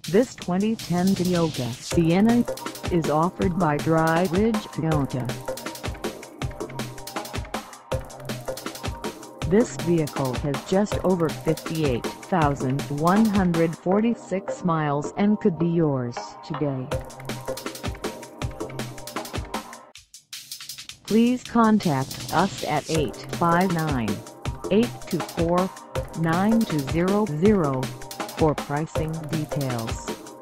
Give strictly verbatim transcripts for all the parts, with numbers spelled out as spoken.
This twenty ten Toyota Sienna is offered by Luggage Toyota. This vehicle has just over fifty-eight thousand one hundred forty-six miles and could be yours today. Please contact us at eight five nine, eight two four, nine two zero zero for pricing details.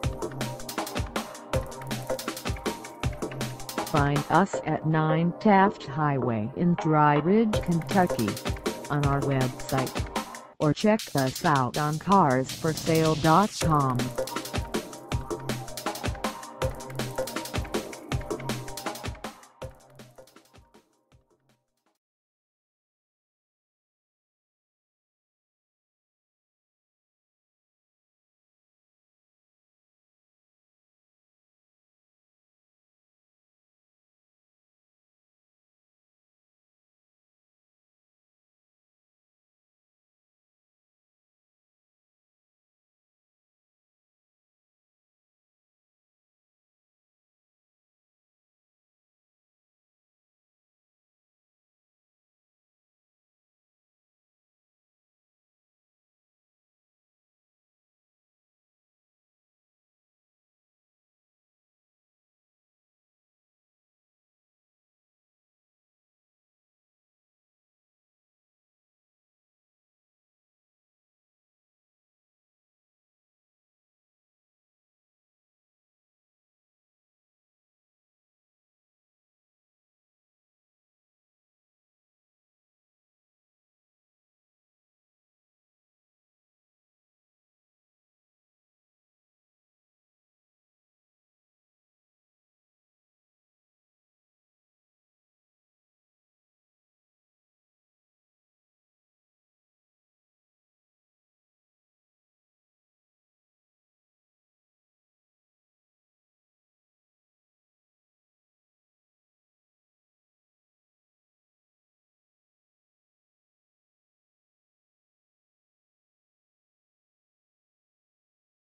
Find us at nine Taft Highway in Dry Ridge, Kentucky, on our website, or check us out on cars for sale dot com.